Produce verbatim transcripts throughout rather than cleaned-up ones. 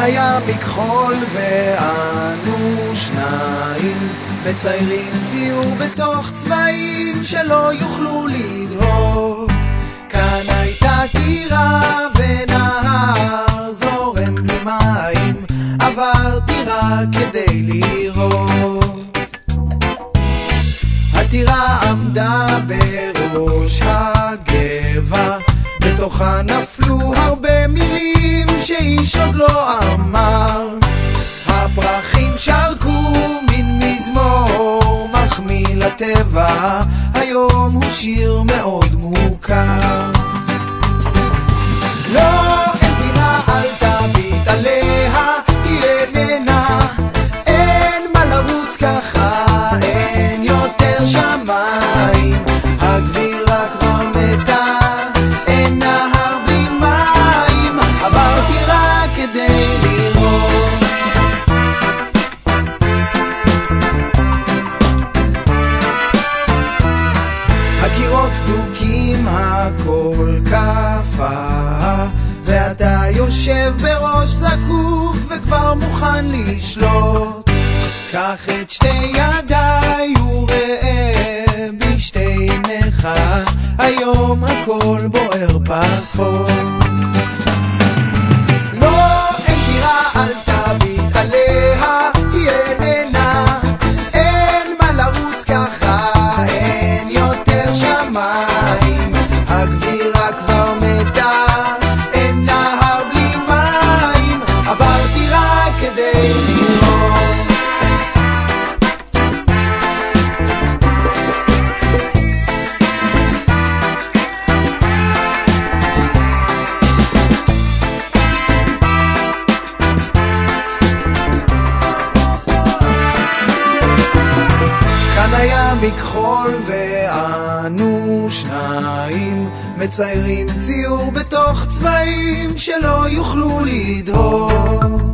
היה מכחול ואנו שניים מציירים ציור בתוך צבעים שלא יוכלו לדהות. כאן הייתה טירה ונהר זורם בלי מים, עברתי רק כדי לראות. הטירה עמדה בראש הגבע, בתוכה נפלו הרבה מילים שאיש עוד לא אמר. הפרחים שרקו מין מזמור מחמיא לטבע, היום הוא שיר מאוד מוכר. לא, אין טירה, אל תביט עליה, היא איננה, אין מה לרוץ ככה, אין יותר שמיים, הגבירה כבר מתה, אין נהר בלי מים, עברתי רק כדי לראות. הקירות סדוקים, הכל קפה, ואתה יושב בראש זקוף וכבר מוכן לשלוט. קח את שתי ידיי וראה בשתי עיניך, היום הכל בוער פחות. לא, אין טירה, אל תביט עליה, היא איננה, אין מה לרוץ ככה, אין יותר שמיים, הגבירה כבר מתה, אין נהר בלי מים, עברתי רק כדי לראות. כאן היה מכחול ואנו שניים מציירים ציור בתוך צבעים שלא יוכלו לדהות.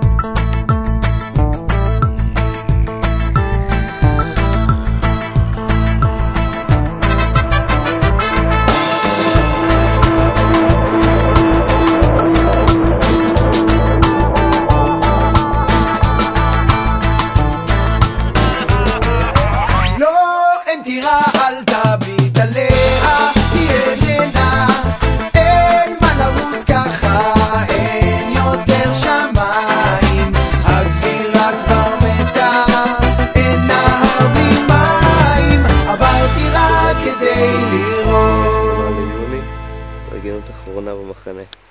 טירה, אל תביט עליה, היא איננה, אין מה לרוץ ככה, אין יותר שמיים, הגבירה כבר מתה, אין נהר בלי מים, עברתי רק כדי לראות. התארגנות אחרונה במחנה.